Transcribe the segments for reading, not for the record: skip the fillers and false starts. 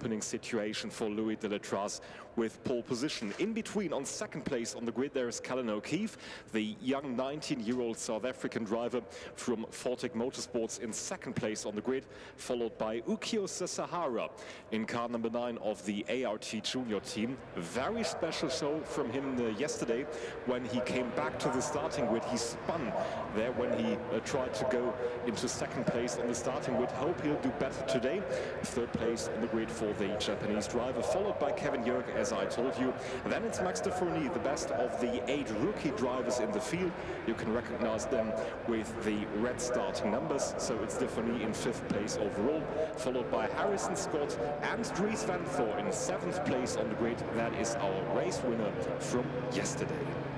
opening situation for Louis Delatraz with pole position. In between, on second place on the grid, there is Callan O'Keefe, the young 19-year-old South African driver from Fortec Motorsports in second place on the grid, followed by Ukio Sesahara in car number 9 of the ART Junior team. Very special show from him yesterday when he came back to the starting grid. He spun there when he tried to go into second place on the starting grid. Hope he'll do better today. Third place on the grid for the Japanese driver, followed by Kevin Jörg, as I told you. And then it's Max de Fourny, the best of the 8 rookie drivers in the field. You can recognize them with the red starting numbers. So it's de Fourny in 5th place overall, followed by Harrison Scott and Dries Van Thor in 7th place on the grid. That is our race winner from yesterday.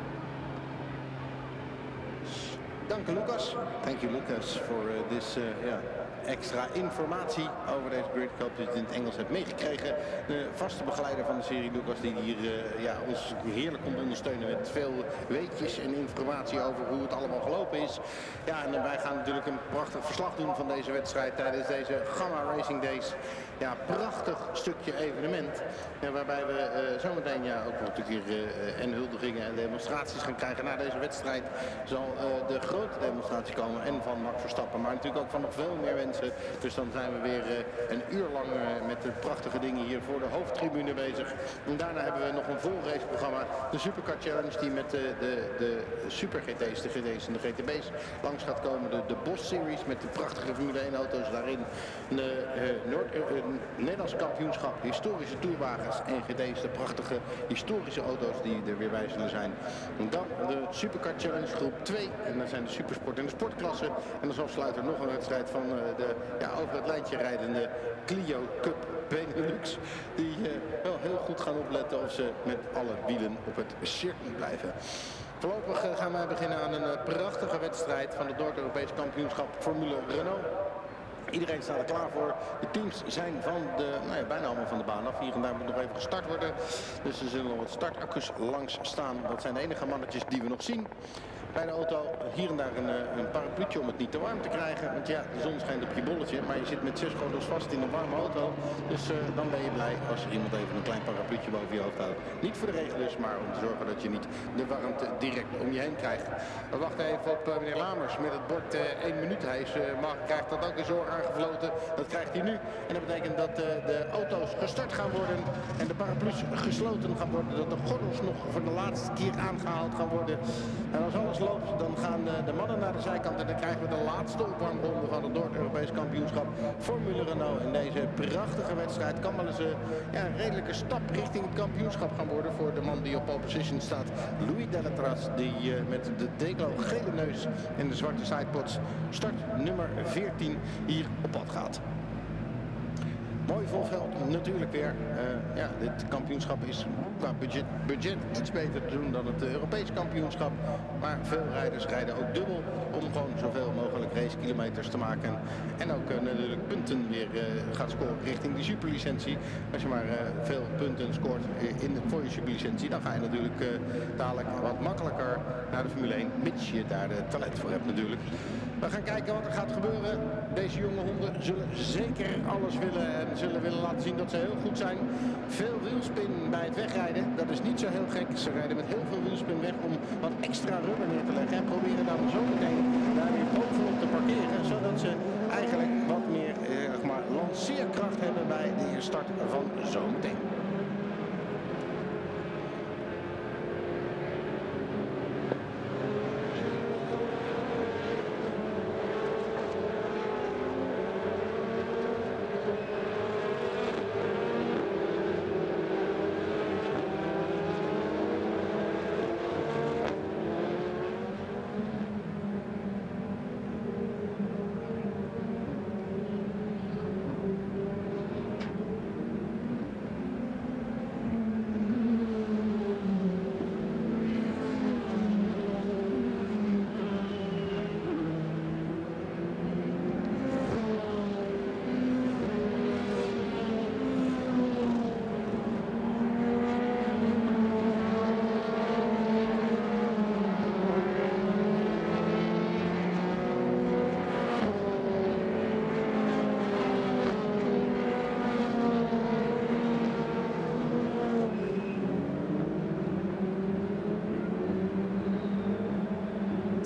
Dank u, Lucas. Thank you, Lucas, for this extra informatie over deze grid. Ik hoop dat je het in het Engels hebt meegekregen. De vaste begeleider van de serie, Lucas, die hier ons heerlijk komt ondersteunen met veel weetjes en informatie over hoe het allemaal gelopen is. Ja, en wij gaan natuurlijk een prachtig verslag doen van deze wedstrijd tijdens deze Gamma Racing Days. Ja, prachtig stukje evenement. Waarbij we zometeen ook natuurlijk hier en huldigingen en demonstraties gaan krijgen. Na deze wedstrijd zal de grote demonstratie komen. En van Max Verstappen, maar natuurlijk ook van nog veel meer mensen. Dus dan zijn we weer een uur lang met de prachtige dingen hier voor de hoofdtribune bezig. En daarna hebben we nog een vol raceprogramma. De Supercar Challenge die met de Super GT's, de GT's en de GTB's langs gaat komen. De Boss Series met de prachtige Formule 1 auto's daarin. De Nederlands kampioenschap, historische toerwagens en GT's, de prachtige historische auto's die er weer bij zullen zijn. En dan de Supercar Challenge groep 2 en dan zijn de supersport en de sportklasse. En als afsluiter nog een wedstrijd van de over het lijntje rijdende Clio Cup Benelux. Die wel heel goed gaan opletten of ze met alle wielen op het circuit blijven. Voorlopig gaan wij beginnen aan een prachtige wedstrijd van het Noord-Europees kampioenschap Formule Renault. Iedereen staat er klaar voor. De teams zijn van bijna allemaal van de baan af. Hier en daar moet nog even gestart worden. Dus er zullen nog wat startaccu's langs staan. Dat zijn de enige mannetjes die we nog zien. Bij de auto hier en daar een parapluutje om het niet te warm te krijgen. Want ja, de zon schijnt op je bolletje. Maar je zit met 6 gordels vast in een warme auto. Dus dan ben je blij als er iemand even een klein parapluutje boven je hoofd houdt. Niet voor de regen dus, maar om te zorgen dat je niet de warmte direct om je heen krijgt. We wachten even op meneer Lamers met het bord 1 minuut. Hij krijgt dat ook in zorg aangevloten. Dat krijgt hij nu. En dat betekent dat de auto's gestart gaan worden. En de paraplu's gesloten gaan worden. Dat de gordels nog voor de laatste keer aangehaald gaan worden. En als alles loopt, dan gaan de mannen naar de zijkant. En dan krijgen we de laatste opwarmronde van het Noord-Europees kampioenschap Formule Renault. In deze prachtige wedstrijd kan wel eens een redelijke stap richting het kampioenschap gaan worden voor de man die op pole position staat. Louis Delatraz, die met de Deglo gele neus en de zwarte sidepods start nummer 14 hier op pad gaat. Mooi vol veld natuurlijk weer. Dit kampioenschap is qua budget iets beter te doen dan het Europees kampioenschap. Maar veel rijders rijden ook dubbel om gewoon zoveel mogelijk racekilometers te maken. En ook natuurlijk punten weer gaat scoren richting die superlicentie. Als je maar veel punten scoort voor je superlicentie, dan ga je natuurlijk dadelijk wat makkelijker naar de Formule 1. Mits je daar de talent voor hebt natuurlijk. We gaan kijken wat er gaat gebeuren. Deze jonge honden zullen zeker alles willen en zullen willen laten zien dat ze heel goed zijn. Veel wielspin bij het wegrijden, dat is niet zo heel gek. Ze rijden met heel veel wielspin weg om wat extra rubber neer te leggen. En proberen dan zo meteen daar weer bovenop te parkeren. Zodat ze eigenlijk wat meer lanceerkracht hebben bij de start van zometeen.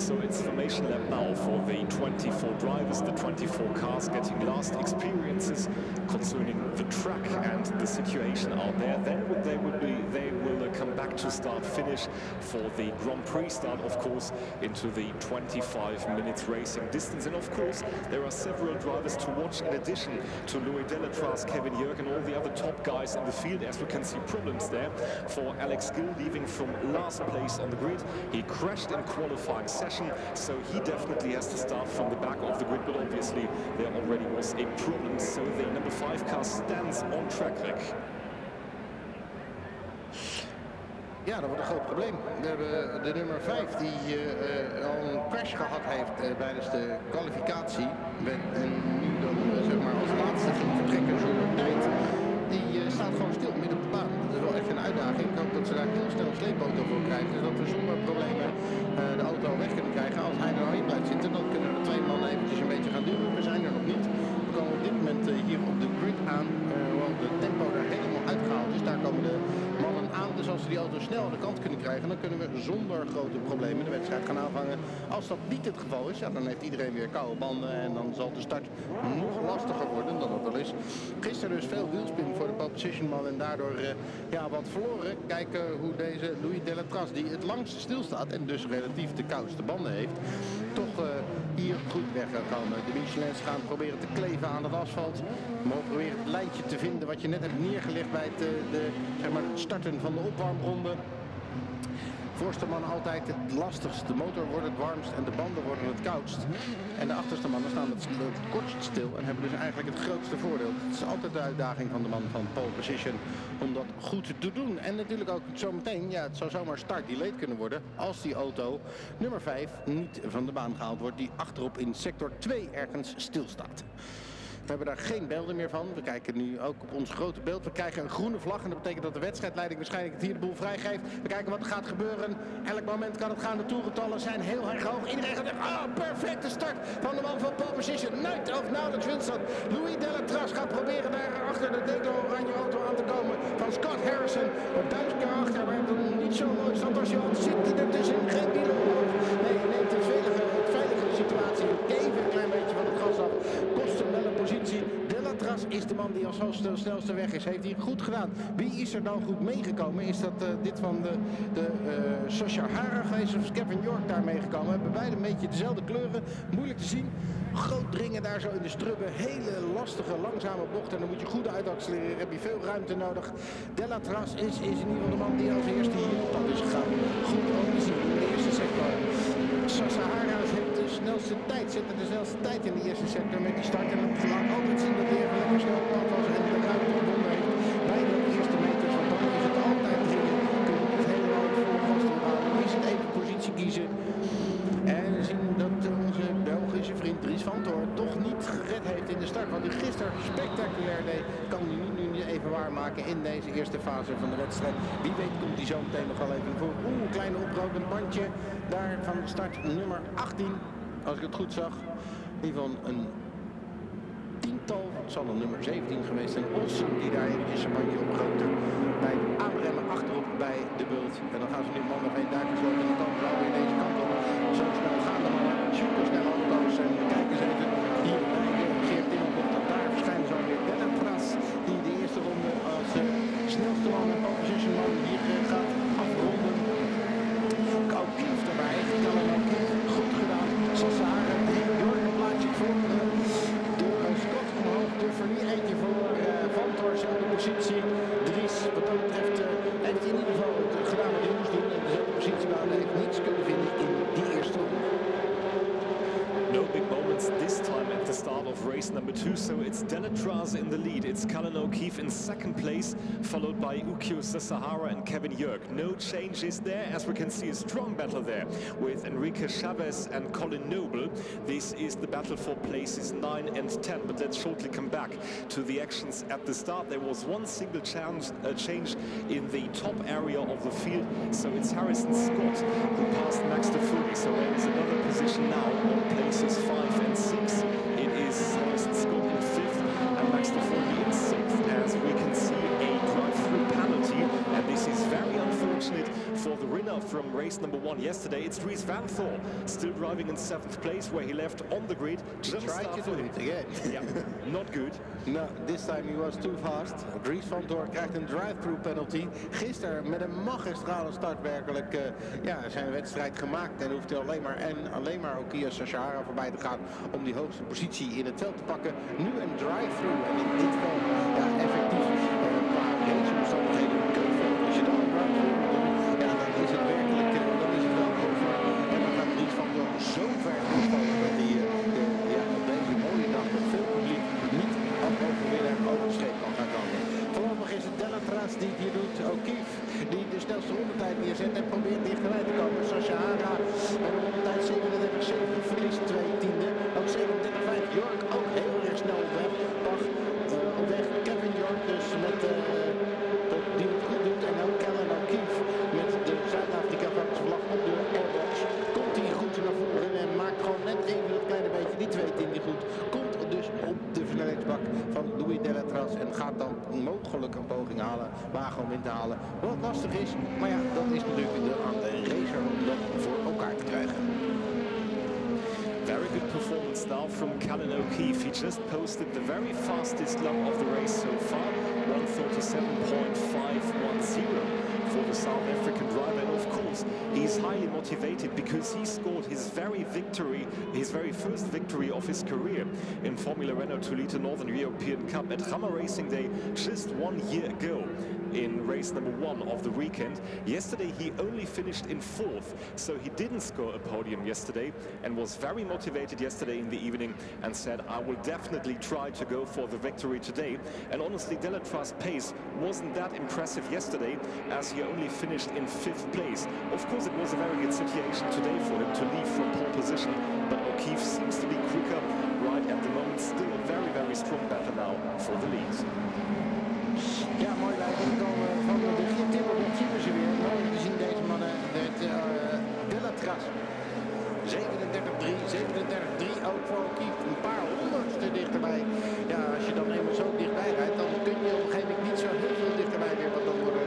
So it's formation lap now for the 24 drivers, the 24 cars getting last experiences concerning the track and the situation out there. Then they will come back to start-finish for the Grand Prix start, of course, into the 25 minutes racing distance. And of course, there are several drivers to watch in addition to Loïc Delétraz, Kevin Yerk and all the other top guys in the field. As we can see, problems there for Alex Gill, leaving from last place on the grid. He crashed in qualifying session, so he definitely has to start from the back of the grid, but obviously there already was a problem, so the number 5 car stands on track, Rick. Ja, dat wordt een groot probleem. We hebben de nummer 5 die al een crash gehad heeft tijdens de kwalificatie. En nu dan zeg maar als laatste ging vertrekken zonder tijd. Die staat gewoon stil midden op de baan. Dat is wel echt een uitdaging. Ik hoop dat ze daar heel snel een sleepauto voor krijgen. Zodat we zonder problemen de auto weg kunnen krijgen. Als hij er nou in blijft zitten, dan kunnen de 2 mannen eventjes een beetje gaan duwen. We zijn er nog niet. We komen op dit moment hier op de grid aan. Want de tempo er helemaal uitgehaald is. Daar komen de mannen aan. Dus als we die auto snel aan de kant kunnen krijgen, dan kunnen we zonder grote problemen de wedstrijd gaan aanvangen. Als dat niet het geval is, ja, dan heeft iedereen weer koude banden. En dan zal de start nog lastiger worden dan dat wel is. Gisteren dus veel wielspin voor de pole position man en daardoor ja, wat verloren. Kijken hoe deze Loïc Delétraz, die het langst stilstaat en dus relatief de koudste banden heeft, toch hier goed weg gaat komen. De Michelins gaan proberen te kleven aan het asfalt. Maar proberen het lijntje te vinden wat je net hebt neergelegd bij het zeg maar het starten van de opwarmronde. Voorste man altijd het lastigst. De motor wordt het warmst en de banden worden het koudst. En de achterste mannen staan het kortst stil en hebben dus eigenlijk het grootste voordeel. Het is altijd de uitdaging van de man van pole position om dat goed te doen. En natuurlijk ook zometeen, ja, het zou zomaar start delayed kunnen worden als die auto nummer 5 niet van de baan gehaald wordt, die achterop in sector 2 ergens stilstaat. We hebben daar geen beelden meer van. We kijken nu ook op ons grote beeld. We krijgen een groene vlag en dat betekent dat de wedstrijdleiding waarschijnlijk het hier de boel vrijgeeft. We kijken wat er gaat gebeuren. Elk moment kan het gaan. De toerentallen zijn heel erg hoog. Iedereen gaat zeggen, perfecte start van de man van pole position. Night of Knowledge Wilson. Loïc Delétraz gaat proberen daar achter de Declo oranje auto aan te komen van Scott Harrison. Maar 1000 keer achter, maar niet zo mooi. Santos Johan zit hij ertussen. Geen wielen omhoog. Nee, hij neemt een veilige situatie. Even een klein beetje van het gas af. Kost hem wel een positie. Delétraz is de man die als snelste weg is. Heeft hij goed gedaan. Wie is er dan goed meegekomen? Is dat dit van de Sashahara geweest of Kevin Yerk daar meegekomen? Hebben beide een beetje dezelfde kleuren. Moeilijk te zien. Groot dringen daar zo in de strubben. Hele lastige, langzame bochten. Dan moet je goed uitaccelereren. Heb je veel ruimte nodig. Delétraz is in ieder geval de man die als eerste hier op pad is gegaan. Goed om te zien in de eerste sector. Sashahara heeft de snelste tijd. Zette de snelste tijd in de eerste sector met die start. En dat laat altijd zien dat hij even lekker snel op pad was en de ruimte gewonnen heeft. Bij de eerste meters, want dan is het altijd dringen. Kun je niet helemaal vol gas doorhouden. Dan is het even positie kiezen. En we zien dat onze Belgische vriend Dries van Toor toch niet gered heeft in de start. Wat hij gisteren spectaculair deed, kan hij nu even waarmaken in deze eerste fase van de wedstrijd. Wie weet komt hij zo meteen nog wel even voor. Een kleine oprokend bandje daar van de start nummer 18. Als ik het goed zag. In ieder geval een tiental. Het zal een nummer 17 geweest zijn. Olsen die daar eventjes een bandje oprookte. Bij het aanremmen achterop bij de bult. En dan gaan ze nu man of 1 daar gesloten. En dan komen ze alweer deze kant op. Zo snel gaan de mannen. Super snel auto's. En kijk eens even hier bij de Geert Timmerkop. Daar verschijnen zo weer Delétraz. Die de eerste ronde als snelste man en pole position man hier gaat afronden. Kief erbij. Goed gedaan. Sashahara. Jork een plaatje voor. Scott omhoog. De verlier eentje voor Van Toor. Zelfde positie. Dries. Wat dat betreft heeft hij in ieder geval het gedaan wat hij moest doen. En dezelfde positie waar hij heeft niets kunnen vinden in die eerste ronde. No big moments this time at the start of race number 2, so it's Delétraz in the lead. It's Cullen O'Keeffe in second place, followed by Ukyo Sashahara and Kevin Yerk. No changes there, as we can see a strong battle there with Enrique Chavez and Colin Noble. This is the battle for places 9 and 10, but let's shortly come back to the actions at the start. There was one single change in the top area of the field, so it's Harrison Scott who passed Max de Fourie, so there is another position now on places 5 and 6. It is Harrison Scott in 5th and Max de Fourie in 6th, as we can see a drive-through penalty, and this is very unfortunate for the winner winner from race number 1 yesterday. It's Dries Vanthoor, still driving in 7th place, where he left on the grid. Just tried to do it again. Yeah, not good. No, this time he was too fast. Dries Vanthoor krijgt een drive-through penalty. Gisteren met een magistrale start werkelijk zijn wedstrijd gemaakt. En hoeft hij alleen maar Okiya Sashihara voorbij te gaan om die hoogste positie in het veld te pakken. Nu een drive-through en in dit veld effectief qua raceomstandigheden als je dan een drive-through moet doen, dan is het werkelijk, dan is het wel over. En dan gaat Dries Vanthoor zo ver opvallen dat hij op deze mooie dag met veel publiek niet overwinnen over de streep kan gaan komen. Voorlopig is het Delatraz die het hier doet. O'Keeffe die de snelste rondetijd neerzet en probeert dichterbij te komen. Sashihara met een rondetijd 37-7 verliest 2 tiende. Ook 37-5. York ook heel erg snel op weg. Op weg Kevin York dus met die het goed doet. En ook Callan O'Keeffe met de Zuid-Afrika-vlag op de airbox. Komt hij goed naar voren en maakt gewoon net even dat kleine beetje die 2 tiende goed. Komt dus op de versnellingsbak van Louis Delatraz en gaat dan mogelijk een poging halen, wagen om in te halen. Wat lastig is, maar ja, dat is natuurlijk aan de racer om dat voor elkaar te krijgen. Very good performance now from Callan O'Keeffe. He just posted the very fastest lap of the race so far, 1:37.510 for the South African driver. And of course, he's highly motivated because he scored his very first victory of his career in Formula Renault Toledo Northern European Cup at Gamma Racing Day just 1 year ago in race number 1 of the weekend. Yesterday he only finished in 4th, so he didn't score a podium yesterday and was very motivated yesterday in the evening and said, I will definitely try to go for the victory today. And honestly, Delatraz's pace wasn't that impressive yesterday as he only finished in 5th place. Of course, it was a very good situation today for him to leave from pole position, but O'Keeffe seems to be quicker right at the moment. Still a very, very strong battle now for the lead. Ja, mooi lijken komen van de Timmerbocht zien we ze weer. Mooi te zien deze mannen met Delatraz. 37-3, 37-3 ook voor O'Keeffe. Een paar honderdste dichterbij. Ja, als je dan eenmaal zo dichtbij rijdt, dan kun je op een gegeven moment niet zo heel veel dichterbij weer. Want dan worden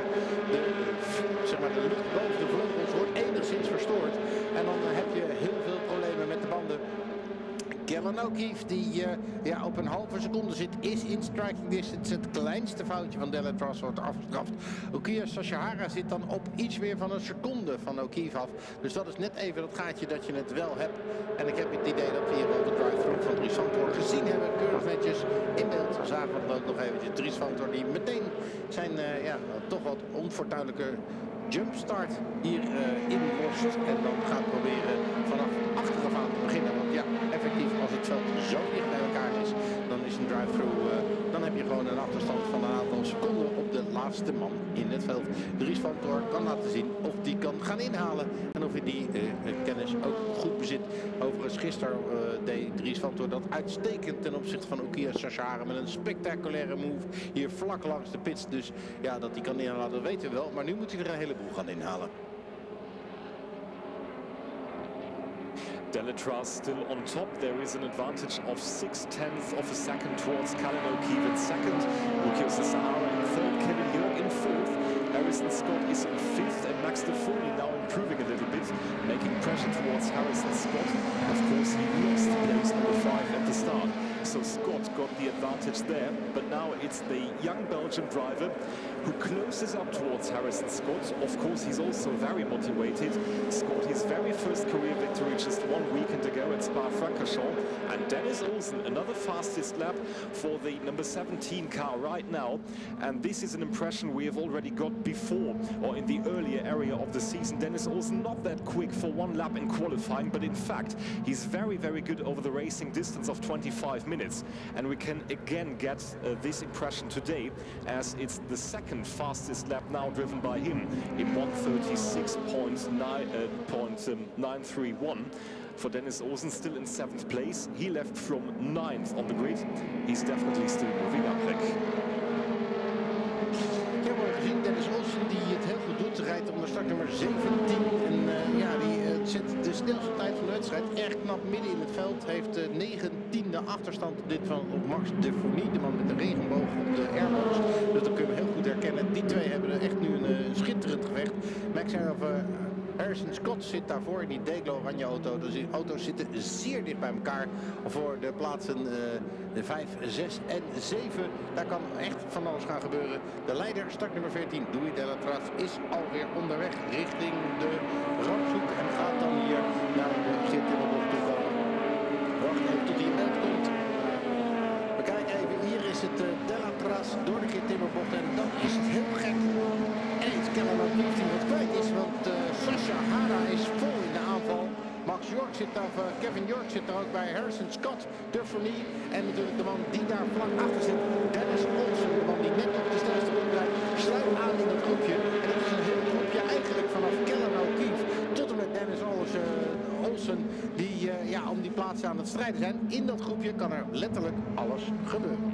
de lucht boven de vleugels wordt enigszins verstoord. En dan heb je heel veel problemen met de banden. Callan O'Keeffe die op een halve seconde zit, is in striking distance. Het kleinste foutje van Delatraz wordt afgestraft. Okiya Sashihara zit dan op iets meer van een seconde van O'Keeffe af. Dus dat is net even dat gaatje dat je het wel hebt. En ik heb het idee dat we hier wel de drive-through van Dries Vanthoor gezien hebben. Keurig netjes in beeld zagen we dan ook nog eventjes. Dries Vanthoor die meteen zijn toch wat onfortuinlijke jumpstart hier inlost. En dan gaat proberen vanaf achteraf aan te beginnen. Want ja, effectief als het veld zo dicht bij elkaar is, dan is een drive-through, dan heb je gewoon een achterstand van een aantal seconden op de laatste man in het veld. Dries Vanthoor kan laten zien of die kan gaan inhalen en of hij die kennis ook goed bezit. Overigens gisteren deed Dries Vanthoor dat uitstekend ten opzichte van Okiya Sashihara met een spectaculaire move hier vlak langs de pits. Dus ja, dat hij kan inhalen, dat weten we wel. Maar nu moet hij er een heleboel gaan inhalen. Delatraz still on top. There is an advantage of 6/10 of a second towards Callan O'Keeffe in second. Okiya Sashihara in third. Kevin York in fourth. Harrison Scott is in fifth, and Max de Fourie now improving a little bit, making pressure towards Harrison Scott. Of course, he lost place number 5 at the start, so Scott got the advantage there. But now it's the young Belgian driver who closes up towards Harrison Scott. Of course, he's also very motivated. Scored his very first career victory just 1 weekend ago at Spa-Francorchamps. And Dennis Olsen, another fastest lap for the number 17 car right now. And this is an impression we have already got before, or in the earlier area of the season. Dennis Olsen not that quick for 1 lap in qualifying, but in fact, he's very, very good over the racing distance of 25 minutes. And we can again get this impression today, as it's the second fastest lap now driven by him in 1:36.931. For Dennis Olsen, still in 7th place. He left from 9th on the grid. He's definitely still moving up, Rick. Ik heb al gezien, Dennis Olsen die het heel goed doet. Rijdt onder startnummer 17. En die zet de snelste tijd van de wedstrijd. Erg knap midden in het veld. Heeft 19e achterstand dit van op Max de Fourie. De man met de regenboog op de airbox. Dus dat kunnen we heel goed herkennen. Die twee hebben echt nu een schitterend gevecht. Max Harrison Scott zit daarvoor in die Deglo oranje auto. Dus die auto's zitten zeer dicht bij elkaar voor de plaatsen de 5, 6 en 7. Daar kan echt van alles gaan gebeuren. De leider, startnummer 14, Louis Delatraz, is alweer onderweg richting de rampshoek. En gaat dan hier naar de Gittimmerbocht toe komen. Wacht even tot hij in beeld komt. We kijken even, hier is het Delatraz door de Gittimmerbocht. En dan is het heel gek. En iets Kellen ook niet wat kwijt is, want Sasha Hara is vol in de aanval. Max York zit daar, Kevin York zit er ook bij, Harrison Scott, Dufferney en natuurlijk de man die daar vlak achter zit, Dennis Olsen, de man die net op de snelste rond rijdt, sluit aan in dat groepje. En dat is een heel groepje eigenlijk vanaf Kellen O'Keefe tot en met Dennis Olsen die om die plaatsen aan het strijden zijn. In dat groepje kan er letterlijk alles gebeuren.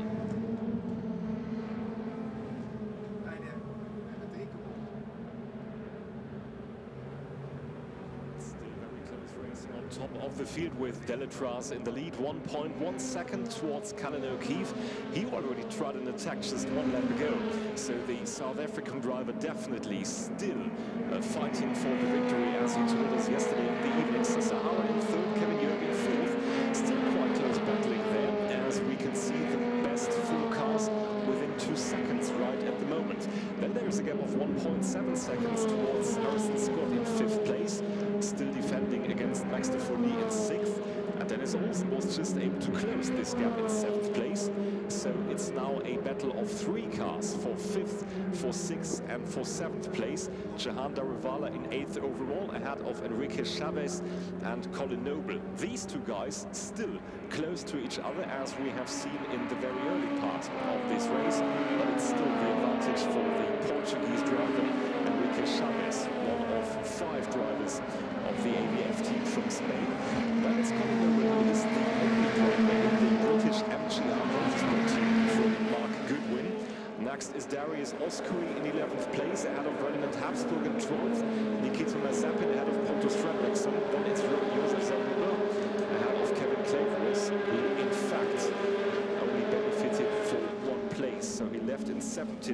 Top of the field with Delatraz in the lead, 1.1 second towards Kellen O'Keefe. He already tried an attack just one lap ago, so the South African driver definitely still fighting for the victory, as he told us yesterday in the evening. Sahara in third, Kevin York in fourth, still quite close battling there, as we can see the best full cars within 2 seconds right at the moment. Then there is a gap of 1.7 seconds towards Harrison Scott in 5th place, still defending against Max de Fourny in 6th, and Dennis Olsen was just able to close this gap in 7th place. So it's now a battle of 3 cars for 5th, for 6th and for 7th place. Jahan Daruvala in 8th overall, ahead of Enrique Chavez and Colin Noble. These 2 guys still close to each other, as we have seen in the very early part of this race, but it's still the advantage for the Portuguese driver Enrique Chavez, one of 5 drivers of the ABF team from Spain. Then it's Colin Noble, who is the only driver in the British MGR Motorsport team from Mark Goodwin. Next is Darius Oscuri in 11th place, ahead of Ferdinand Habsburg in 12th. Nikita Mazepin ahead of Pontus Fredriksson. Then it's Josef Zamuba ahead of Kevin Claveris, who in fact only benefited for 1 place. So he left in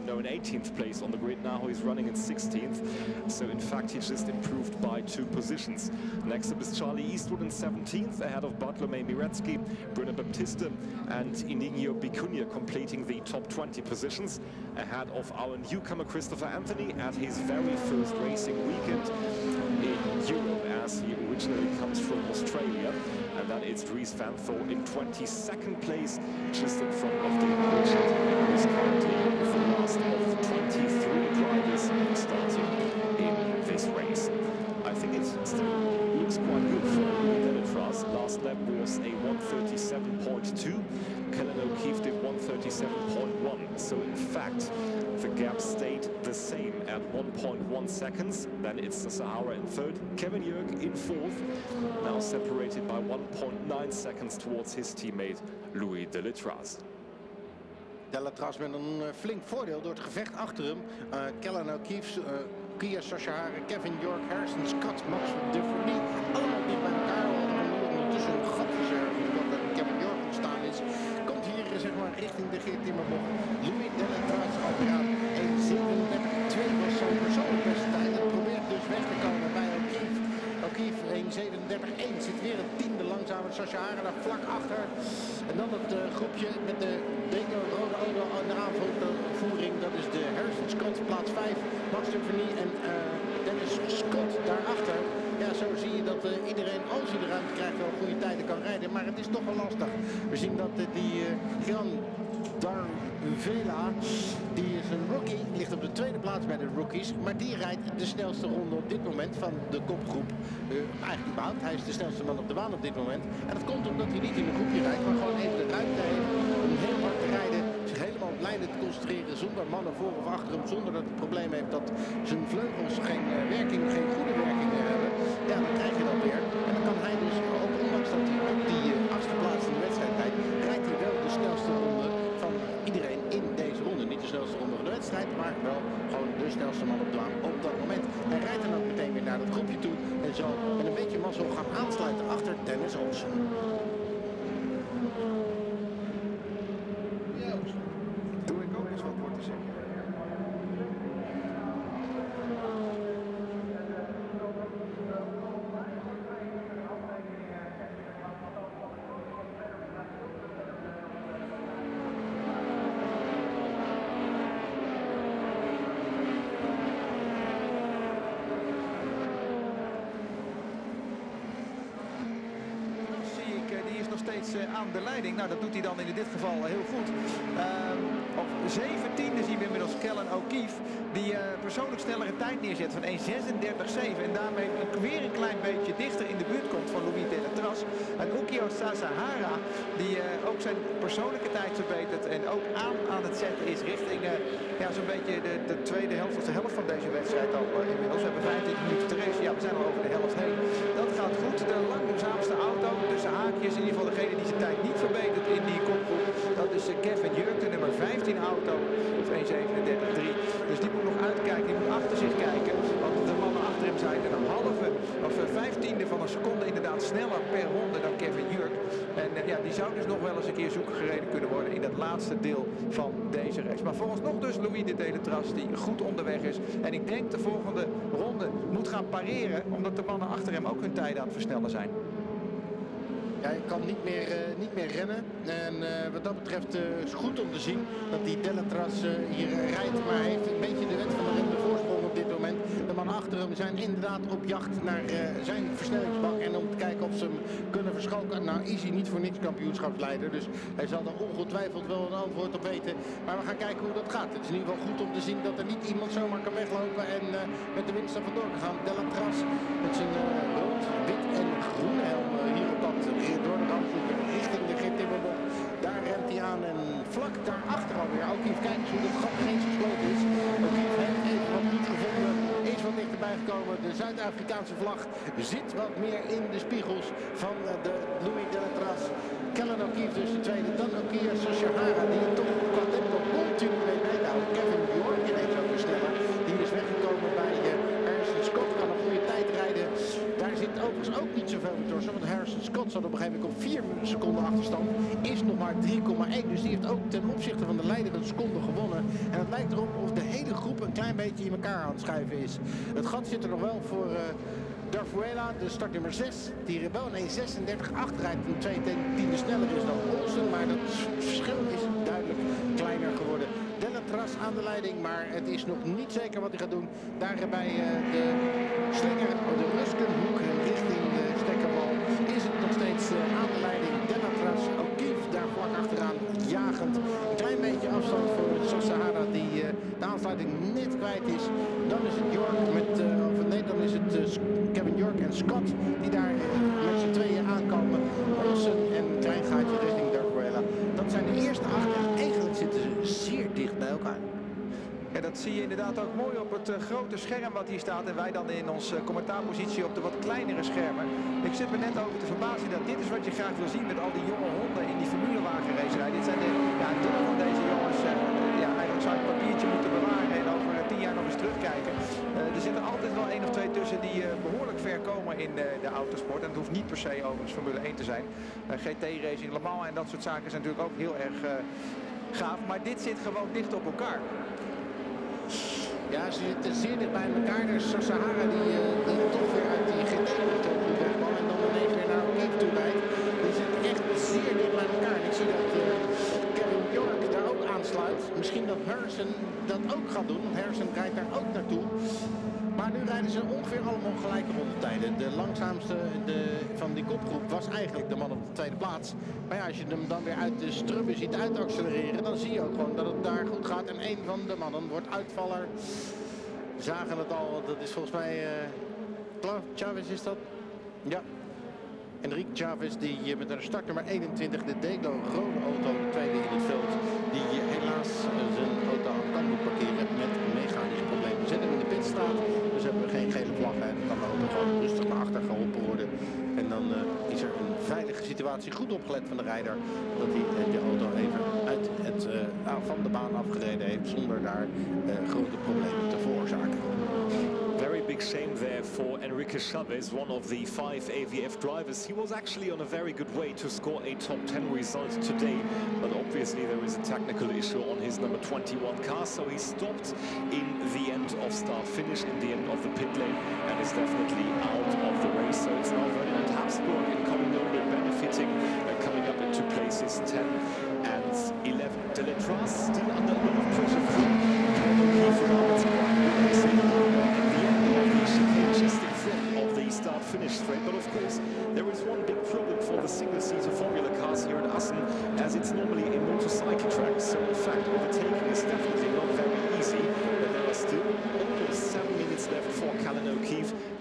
18th place on the grid. Now he's running in 16th. So in fact he just improved by 2 positions. Next up is Charlie Eastwood in 17th, ahead of Bartolomei Miretsky, Bruno Baptista and Inigo Bicunha completing the top 20 positions, ahead of our newcomer Christopher Anthony at his very first racing weekend in Europe, as he originally comes from Australia. And then it's Dries Van Thor in 22nd place, just in front of David Richard, who is currently the last of 23 drivers starting in this race. I think it still looks quite good for Delatraz. Last lap was a 1:37.2. Kellen O'Keefe did 1:37.1. So in fact, the gap stayed the same at 1.1 seconds. Then it's the Sahara in 3rd, Kevin York in 4th, now separated by 1.9 seconds towards his teammate Louis Delatraz. Delatraz met een flink voordeel door het gevecht achter hem. Kellen O'Keefe, Kia Sashahara, Kevin York, Harrison Scott, Max de Fourny. Allemaal dicht bij elkaar. Ondertussen een gat is er dat Kevin York ontstaan is. Komt hier zeg maar richting de Gittimmerbocht. Louis Delatraz apparaat 1:37.2 was zijn persoonlijke beste tijd. En probeert dus weg te komen bij O'Keefe. O'Keefe 1:37.1 zit weer een 10e langzamer. Sashahara daar vlak achter. En dan het groepje met de rode auto aan de aanvoering. Dat is de Harrison Scott, plaats 5. Max de Fourny en Dennis Scott daarachter. Ja, zo zie je dat iedereen, als hij de ruimte krijgt, wel goede tijden kan rijden. Maar het is toch wel lastig. We zien dat die Gran Daruvela, die is een rookie, ligt op de 2e plaats bij de rookies. Maar die rijdt de snelste ronde op dit moment van de kopgroep. Eigenlijk überhaupt, hij is de snelste man op de baan op dit moment. En dat komt omdat hij niet in een groepje rijdt, maar gewoon even de ruimte heeft om heel hard te rijden. Zich helemaal op lijnen te concentreren zonder mannen voor of achter hem. Zonder dat hij het probleem heeft dat zijn vleugels geen goede werking hebben. Ja, dan krijg je dat weer. En dan kan hij dus, ook ondanks dat hij op die 8e plaats in de wedstrijd rijdt, rijdt hij wel de snelste ronde van iedereen in deze ronde. Niet de snelste ronde van de wedstrijd, maar wel gewoon de snelste man op de baan op dat moment. Hij rijdt dan ook meteen weer naar dat groepje toe en zo met een beetje mazzel gaan aansluiten achter Dennis Olsen. Doe ik ook eens wat voor te zeggen. steeds aan de leiding. Nou, dat doet hij dan in dit geval heel goed. Op 17e zien we inmiddels Kellen O'Keefe. Die persoonlijk snellere tijd neerzet van 1:36.7. En daarmee weer een klein beetje dichter in de buurt komt van Louis Deletraz. En Ukio Sasahara, die ook zijn persoonlijke tijd verbetert. En ook aan het zetten is richting zo'n beetje de tweede helft of de helft van deze wedstrijd al inmiddels. We hebben 25 minuten te racen. Ja, we zijn al over de helft heen. Dat gaat goed. De langzaamste auto, tussen haakjes, in ieder geval degene die zijn tijd niet verbetert in die kopgroep. Dat is Kevin Jurk, de nummer 15 auto op 1:37.3. Dus die moet nog uitkijken, die moet achter zich kijken. Want de mannen achter hem zijn een halve of 15e van een seconde inderdaad sneller per ronde dan Kevin Jurk. En die zou dus nog wel eens een keer zoeken gereden kunnen worden in dat laatste deel van deze race. Maar vooralsnog dus Louis Deletraz die goed onderweg is. En ik denk de volgende ronde moet gaan pareren, omdat de mannen achter hem ook hun tijden aan het versnellen zijn. Ja, hij kan niet meer rennen. En wat dat betreft is goed om te zien dat die Deletraz hier rijdt. Maar hij heeft een beetje de wet van de remmende voorsprong op dit moment. De mannen achter hem zijn inderdaad op jacht naar zijn versnellingsbak. En om te kijken of ze hem kunnen verschalken. Nou is hij niet voor niks kampioenschapsleider. Dus hij zal er ongetwijfeld wel een antwoord op weten. Maar we gaan kijken hoe dat gaat. Het is in ieder geval goed om te zien dat er niet iemand zomaar kan weglopen. En met de winst er vandoor kan gaan. Deletraz met zijn rood, wit en groene helm hier op dat door de randgroep richting de Gittimmerbocht. Daar remt hij aan en vlak daarachter alweer. O'Keefe, kijk eens hoe het gat ineens gesloten is. O'Keefe heeft even wat goed gevonden, is wat dichterbij gekomen. De Zuid-Afrikaanse vlag zit wat meer in de spiegels van de Louis Deletraz. Kellen O'Keefe dus de tweede, dan Ukio Sasahara die toch qua tempo continu mee bijhouden. Kevin Jork ineens ook weer sneller. Die is weggekomen bij Harrison Scott, kan een goede tijd rijden. Daar zit overigens ook niet zoveel meer tussen, want Harrison Scott zat op een gegeven moment op 4 seconden achterstand. Is nog maar 3,1, dus die heeft ook ten opzichte van de leider een seconde gewonnen. En het lijkt erop of de hele groep een klein beetje in elkaar aan het schuiven is. Het gat zit er nog wel voor Darfuela, de startnummer 6, die wel een 1:36.8 rijdt en 2/10 sneller is dan Olsen. Maar dat verschil is duidelijk kleiner geworden. Deletraz aan de leiding, maar het is nog niet zeker wat hij gaat doen. Daar bij de slinger, de Ruskenhoek richting de stekkerbal is het nog steeds aan de leiding. Deletraz, O'Keefe daar vlak achteraan, jagend. Een klein beetje afstand voor Sasahara die de aansluiting net kwijt is. Dan is het York dan is het Kevin York en Scott die daar met z'n tweeën aankomen. Olsen en een klein gaatje richting Darfuela. Dat zijn de eerste 8 en eigenlijk zitten ze zeer dicht bij elkaar. En dat zie je inderdaad ook mooi op het grote scherm wat hier staat. En wij dan in onze commentaarpositie op de wat kleinere schermen. Ik zit me net over te verbazen dat dit is wat je graag wil zien met al die jonge honden in die formulewagenracerij. Dit zijn de doelen van deze jongens. Eigenlijk zou je een papiertje moeten bewaren en over 10 jaar nog eens terugkijken. Er zitten altijd wel 1 of 2 tussen die behoorlijk ver komen in de autosport. En het hoeft niet per se overigens Formule 1 te zijn. GT-racing, Le Mans en dat soort zaken zijn natuurlijk ook heel erg gaaf. Maar dit zit gewoon dicht op elkaar. Ja, ze zitten zeer dicht bij elkaar. Dus Sasahara die toch weer uit die GT-motor wegkwam en dan ineens weer naar O'Keefe toe rijdt. Die zitten echt zeer dicht bij elkaar. En ik zie dat Kevin York daar ook aansluit. Misschien dat Harrison dat ook gaat doen, want Harrison rijdt daar ook naartoe. Maar nu rijden ze ongeveer allemaal gelijke rondetijden. De langzaamste van die kopgroep was eigenlijk de man op de tweede plaats. Maar ja, als je hem dan weer uit de strubben ziet uitaccelereren, dan zie je ook gewoon dat het daar goed gaat. En een van de mannen wordt uitvaller. We zagen het al, dat is volgens mij Chavez is dat? Ja. Enrique Chavez die met een startnummer 21 de Deglo rode auto, de tweede in het veld, die helaas zijn auto aan de kant moet parkeren met mechanische problemen. We zetten hem in de pitstraat, dus hebben we geen gele vlag en kan de auto gewoon rustig naar achter geholpen worden. En dan is er een veilige situatie, goed opgelet van de rijder, dat hij de auto even van de baan afgereden heeft zonder daar grote problemen te veroorzaken. Very big shame there for Enrique Chavez, one of the 5 AVF drivers. He was actually on a very good way to score a top 10 result today, but obviously there is a technical issue on his number 21 car, so he stopped in the end of start finish, in the end of the pit lane, and is definitely out of the race. So it's now Ferdinand Habsburg incoming Nobel benefiting, coming up into places 10 and 11. Deletraz still under a lot of pressure from O'Keefe. Now it's quite good racing at the end of the chicane just in front of the start-finish straight. But of course, there is one big problem for the single-seater Formula car.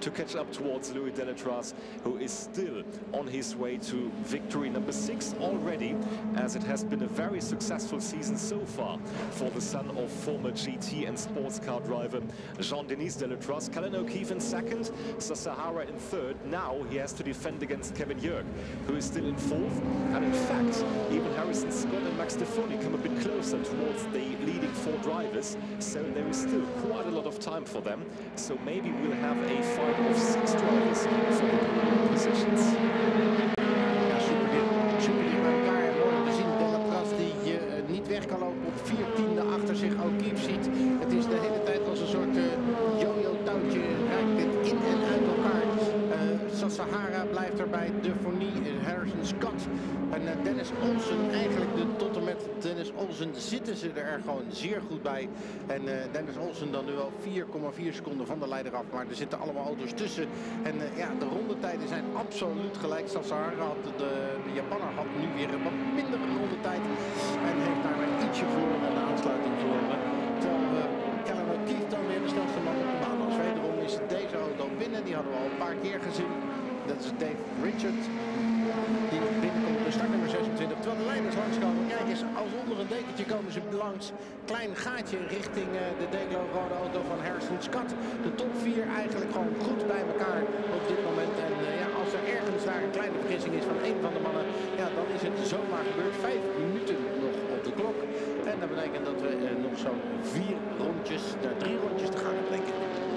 to catch up towards Louis Delatraz, who is still on his way to victory number 6 already, as it has been a very successful season so far for the son of former GT and sports car driver Jean-Denis Delatraz. Cullen O'Keeffe in second, Sahara in third. Now he has to defend against Kevin Jörg, who is still in fourth. And in fact, even Harrison Scott and Max Stefoni come a bit closer towards the leading 4 drivers. So there is still quite a lot of time for them. So maybe we'll have a fight of 6 drivers for the pole positions. Ja, super dicht bij elkaar. Mooi te zien. Delatraz die niet weg kan lopen op 14e achter zich. O'Keeffe ziet. Het is de hele tijd als een soort yo-yo-touwtje. Raakt dit in en uit elkaar. Sahara blijft erbij. De Fournie, Harrison Scott en Dennis Olsen. Eigenlijk tot en met Dennis Olsen zitten ze er gewoon zeer goed bij. En Dennis Olsen dan nu al 4,4 seconden van de leider af. Maar er zitten allemaal auto's tussen. En ja, de rondetijden zijn absoluut gelijk. Sahara had de Japaner had nu weer een wat mindere rondetijd. En heeft daar maar ietsje verloren en de aansluiting verloren. Terwijl Cullen O'Keeffe dan weer de snelste man op de baan. Als wederom is deze auto binnen. Die hadden we al een paar keer gezien. Dat is Dave Richard. Die binnenkomt de startnummer 26. Terwijl de leiders langskomen. Kijk eens, als onder een dekentje komen ze langs. Klein gaatje richting de Deglo rode auto van Harrison Scott. De top 4 eigenlijk gewoon goed bij elkaar op dit moment. En ja, als er ergens daar een kleine vergissing is van een van de mannen. Ja, dan is het zomaar gebeurd. 5 minuten nog op de klok. En dat betekent dat we nog zo'n 3 rondjes te gaan hebben, denk ik.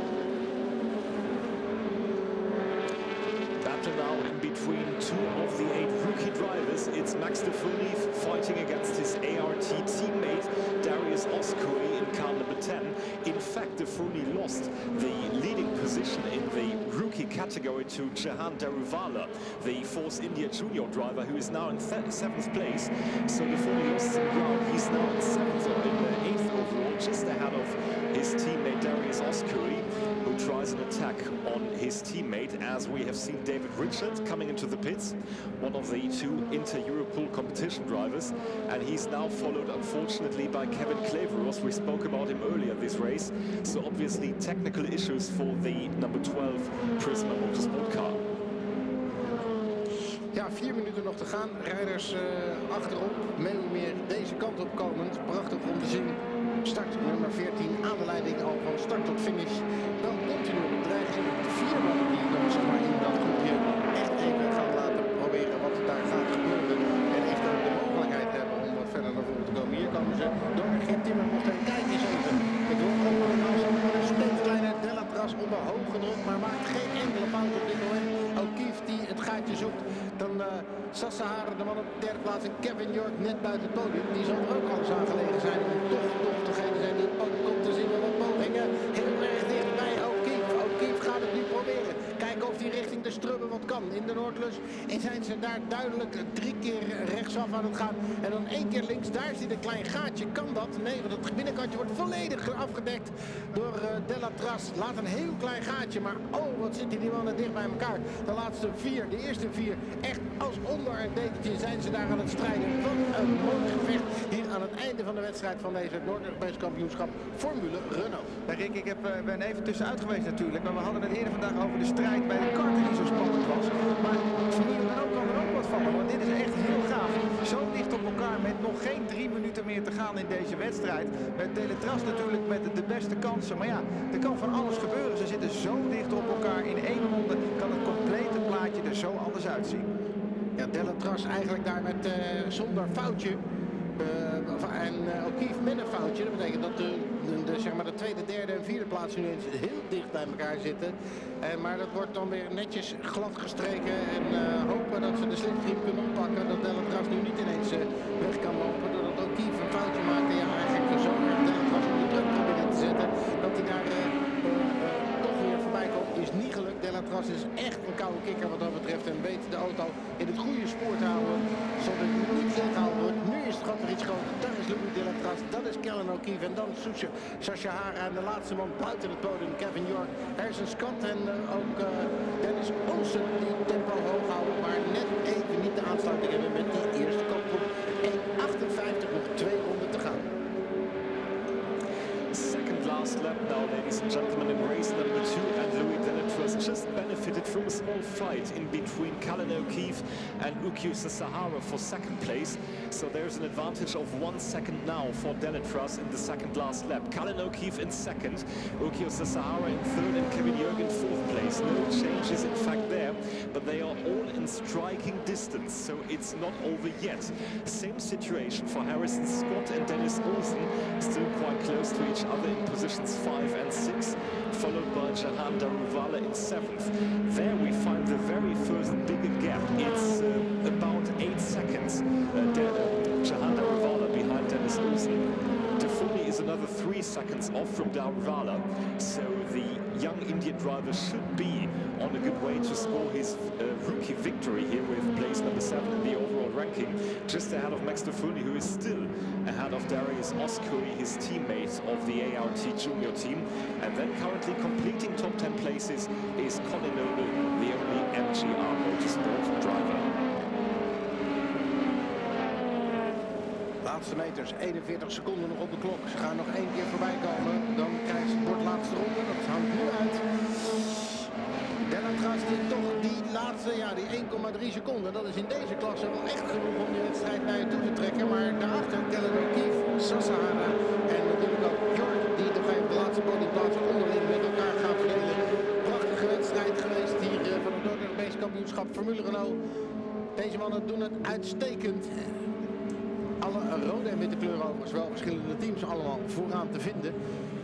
Now in between 2 of the 8 rookie drivers, it's Max Stefoni fighting against his ART teammate Darius Oscuri in car number 10. In fact, Stefoni lost the leading position in the rookie category to Jahan Daruvala, the Force India Junior driver, who is now in 7th place. So Stefoni lost some ground. He's now in 7th or in 8th overall, just ahead of his teammate Darius Oscuri, who tries an attack on his teammate, as we have seen David Richard coming into the pits, one of the 2 Inter-Europool competition drivers, and he's now followed unfortunately by Kevin Claveros. We spoke about him earlier this race, so obviously technical issues for the number 12 Prisma Motorsport car. Ja, 4 minuten nog te gaan. Rijders achterop. Meeuwmeer deze kant op komend. Prachtig om te zien. Start nummer 14 aan de leiding al van start tot finish. Dan continu een dreiging. 4 mannen die dan zeg maar in dat groepje echt even gaan laten proberen wat daar gaat gebeuren. En echt ook de mogelijkheid hebben om wat verder naar voren te komen. Hier komen ze door Geert Timmermans. Kijk eens even. Het wordt allemaal een steeds kleiner Delatraz onder hoge druk. Maar maakt geen enkele fout op dit moment. O'Keeffe die het gaatje zoekt. Dan Sahara, de man op de 3e plaats. En Kevin Jörg net buiten het podium. Die zal er ook alles aan gelegen zijn om toch degene zijn die het podium komt te zien. Met wat pogingen heel erg dichtbij O'Keeffe. O'Keeffe gaat het nu proberen. Kijken of hij richting de Strubbe wat kan. In de Noordlus en zijn ze daar duidelijk 3 keer rechtsaf aan het gaan. En dan 1 keer links. Daar zit een klein gaatje. Kan dat? Nee, want het binnenkantje wordt volledig afgedekt door Delatraz. Laat een heel klein gaatje. Maar oh, wat zitten die mannen dicht bij elkaar. De laatste 4, de eerste 4. Echt als onder een dekentje zijn ze daar aan het strijden. Wat een mooi gevecht hier aan het einde van de wedstrijd van deze Noord-Europees kampioenschap Formule Renault. Ja, Rick, ik ben even tussenuit geweest natuurlijk. Maar we hadden het eerder vandaag over de strijd bij de karten die zo spannend was. Maar Formule Renault kan er ook wat van. Want dit is echt heel gaaf. Zo dicht op elkaar met nog geen 3 minuten meer te gaan in deze wedstrijd. Met Delatraz natuurlijk met de beste kansen. Maar ja, er kan van alles gebeuren. Ze zitten zo dicht op elkaar. In 1 ronde kan het complete plaatje er zo anders uitzien. Ja, Delatraz eigenlijk daar met zonder foutje. En O'Keeffe met een foutje. Dat betekent dat zeg maar de 2e, 3e en 4e plaats nu eens heel dicht bij elkaar zitten. Maar dat wordt dan weer netjes glad gestreken. En hopen dat ze de slipstream kunnen oppakken. Dat Delatraz nu niet ineens weg kan lopen. Doordat O'Keeffe een foutje maakt. En ja, eigenlijk zo Delatraz om de druk proberen te zetten. Dat hij daar toch weer voorbij komt. Is niet gelukt. Delatraz is echt een koude kikker wat dat betreft. En weet de auto in het goede spoor te houden. Zodat het niet ingehaald wordt. Nu is het gat weer iets groter. Daar is Louis Delatraz. Dat is Cullen O'Keeffe. En dan Sahara en de laatste man buiten het podium. Kevin Jörg, Harrison Scott en ook Dennis Olsen die tempo hoog houden. Maar net even niet de aansluiting hebben met die eerste kopgroep. 1:58, nog 2 ronden te gaan. Second last lap now, ladies and gentlemen, in race number 2, and Louis Delatraz just benefited from a small fight in between Callan O'Keefe and Ukio Sahara for second place. So there's an advantage of 1 second now for Deletraz in the second last lap. Callan O'Keefe in second, Ukio Sahara in third, and Kevin Jurg in fourth place. No changes in fact there, but they are all in striking distance, so it's not over yet. Same situation for Harrison Scott and Dennis Olsen, still quite close to each other in positions 5 and 6, followed by Jahan Daruvala in 7th. There we find the very first bigger gap. It's about 8 seconds. Jahan Daruvala behind Dennis Olsen. Tafuni is another 3 seconds off from Daruvala, so the young Indian driver should be on a good way to score his rookie victory here with place number 7 in the overall ranking, just ahead of Max Tafuni, who is still ahead of Darius Oskuri, his teammate of the ART junior team. And then currently completing top 10 places is Colin Noble, the only MGR Motorsport driver. Laatste meters, 41 seconden nog op de klok. Ze gaan nog 1 keer voorbij komen. Dan krijgt ze het bord laatste ronde. Dat hangt nu uit. Deletraz dit toch die laatste, ja die 1,3 seconden. Dat is in deze klasse wel echt genoeg om die wedstrijd naar je toe te trekken. Maar daarachter Callan O'Keefe, Sahara en natuurlijk ook Jurg, die nog even de laatste podiumplaats onderling met elkaar gaan verdelen. Prachtige wedstrijd geweest hier van het Noord-Europees kampioenschap Formule Renault. Deze mannen doen het uitstekend. Alle rode en witte kleuren overigens, wel verschillende teams allemaal vooraan te vinden.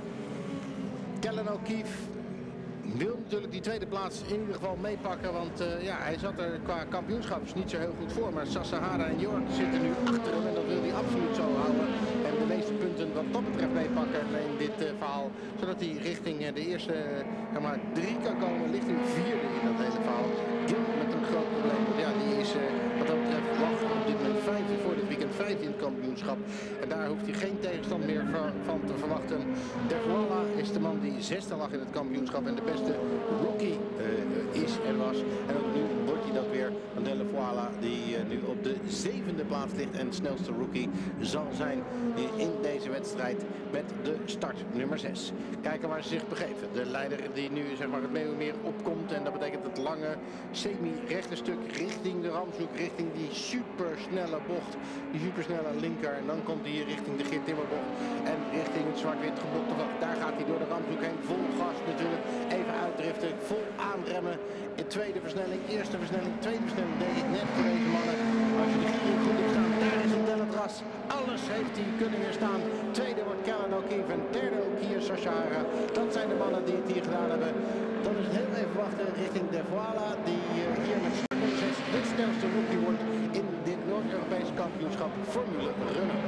Callan O'Keefe wil natuurlijk die tweede plaats in ieder geval meepakken, want ja, hij zat er qua kampioenschap niet zo heel goed voor. Maar Sahara en Jurg zitten nu achter hem en dat wil hij absoluut zo houden. En de meeste punten wat dat betreft meepakken in dit verhaal, zodat hij richting de eerste 3 kan komen. Ligt nu 4e in dat hele verhaal. Gil met een groot probleem, want ja, die is wat dat betreft lag op dit moment 5e voor dit weekend, 5e in het kampioenschap. En daar hoeft hij geen tegenstand meer van te verwachten. De Voila is de man die 6e lag in het kampioenschap en de beste rookie is en was. En ook nu wordt hij dat weer. De Voila die nu op de 7e plaats ligt en snelste rookie zal zijn in deze wedstrijd met de start nummer 6. Kijken waar ze zich begeven. De leider die nu zeg maar het Meeuwenmeer opkomt en dat betekent het lange semi-rechte stuk richting de Ramshoek, richting die supersnelle bocht, die supersnelle linker. En dan komt hij hier richting de Geert Timmerbocht en richting het zwart-wit geblokte vak. Daar gaat hij door de Ramshoek heen, vol gas natuurlijk, even uitdriften, vol aanremmen. In tweede versnelling, eerste versnelling, tweede versnelling, denk ik net voor deze mannen. Als je de gier goed hebt staan, daar is een Deletraz. Alles heeft hij kunnen weerstaan. Tweede wordt Callan O'Keefe en derde ook hier Sahara. Dat zijn de mannen die het hier gedaan hebben. Dan is het heel even wachten richting de Voila, die hier met start 6 de snelste rookie wordt in dit Noord-Europees kampioenschap Formule Renault.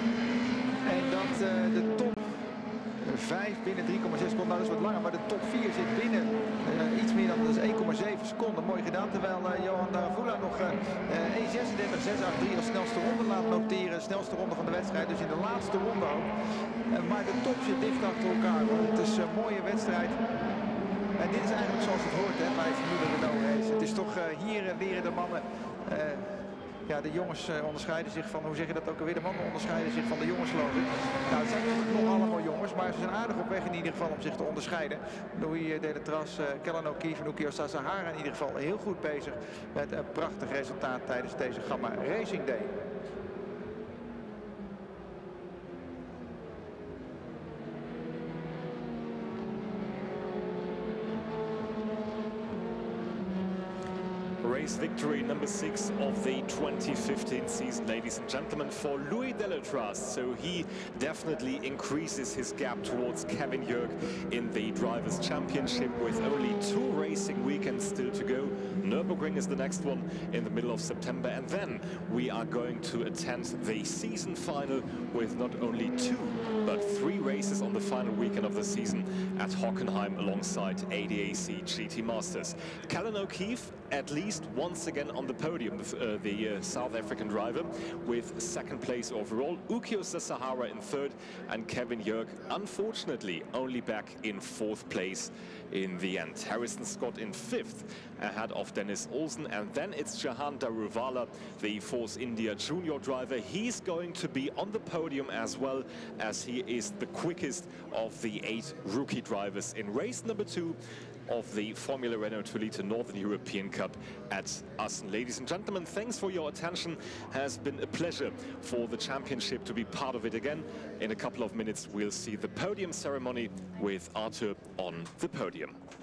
En dat de top 5 binnen 3,6 seconden, nou dat is wat langer, maar de top 4 zit binnen iets meer dan 1,7 seconden. Mooi gedaan, terwijl Johan Daruvala nog 1.36.683 als snelste ronde laat noteren. Snelste ronde van de wedstrijd, dus in de laatste ronde ook. Maar de top zit dicht achter elkaar. Het is een mooie wedstrijd. En dit is eigenlijk zoals het hoort hè, bij Formule Renault race. Het is toch hier weer de mannen. Ja, de jongens onderscheiden zich van, hoe zeg je dat ook alweer, de mannen onderscheiden zich van de jongens geloof ik. Nou, het zijn natuurlijk nog allemaal jongens, maar ze zijn aardig op weg in ieder geval om zich te onderscheiden. Louis Deletraz, Callan O'Keefe en Ukio Sahara in ieder geval heel goed bezig met een prachtig resultaat tijdens deze Gamma Racing Day. Race victory number 6 of the 2015 season, ladies and gentlemen, for Louis Deletraz. So he definitely increases his gap towards Kevin Jurg in the Drivers' Championship with only 2 racing weekends still to go. Nürburgring is the next one in the middle of September, and then we are going to attend the season final with not only 2 but 3 races on the final weekend of the season at Hockenheim alongside ADAC GT Masters. Callan O'Keefe at least once again on the podium, the South African driver, with 2nd place overall. Ukio Sahara in 3rd, and Kevin Jurg, unfortunately, only back in 4th place in the end. Harrison Scott in 5th, ahead of Dennis Olsen, and then it's Jahan Daruvala, the Force India junior driver. He's going to be on the podium as well, as he is the quickest of the 8 rookie drivers in race number 2. of the Formula Renault 2 Liter Northern European Cup at Assen. Ladies and gentlemen, thanks for your attention. Has been a pleasure for the championship to be part of it again. In a couple of minutes, we'll see the podium ceremony with Arthur on the podium.